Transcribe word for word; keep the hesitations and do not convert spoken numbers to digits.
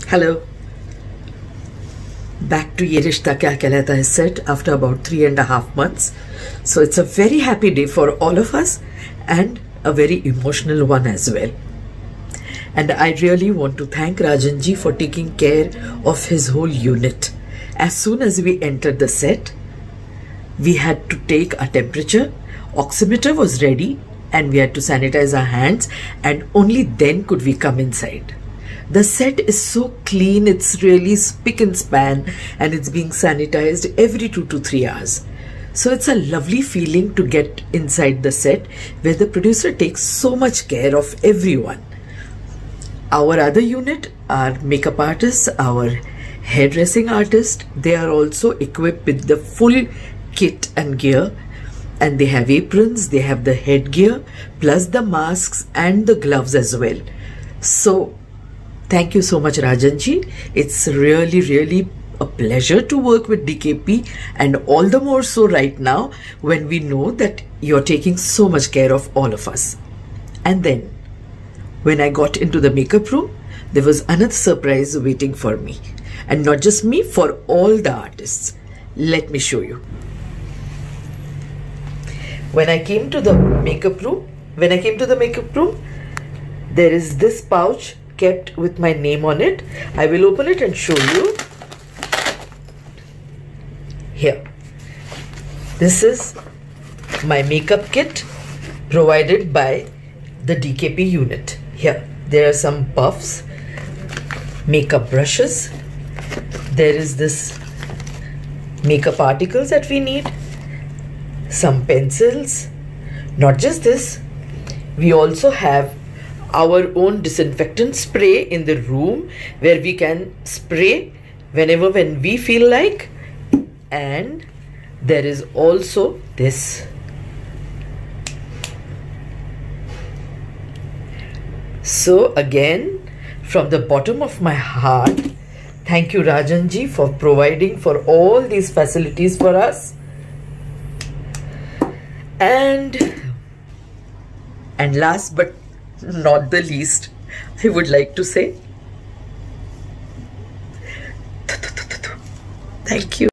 Hello. Back to Ye Rishta Kya Kehlata Hai set after about three and a half months. So it's a very happy day for all of us and a very emotional one as well. And I really want to thank Rajan ji for taking care of his whole unit. As soon as we entered the set, we had to take a temperature, oximeter was ready, and we had to sanitize our hands, and only then could we come inside. The set is so clean, it's really spick and span, and it's being sanitized every two to three hours. So it's a lovely feeling to get inside the set where the producer takes so much care of everyone. Our other unit, our makeup artists, our hairdressing artists, they are also equipped with the full kit and gear, and they have aprons, they have the headgear, plus the masks and the gloves as well. So thank you so much, Rajan ji. It's really, really a pleasure to work with D K P, and all the more so right now when we know that you're taking so much care of all of us. And then, when I got into the makeup room, there was another surprise waiting for me. And not just me, for all the artists. Let me show you. When I came to the makeup room, when I came to the makeup room, there is this pouch kept with my name on it. I will open it and show you. Here. This is my makeup kit provided by the D K P unit. Here, there are some puffs, makeup brushes. There is this makeup articles that we need, some pencils. Not just this, we also have our own disinfectant spray in the room where we can spray whenever when we feel like. And there is also this. So again, from the bottom of my heart, thank you Rajan ji for providing for all these facilities for us. And and last but not the least, I would like to say thank you.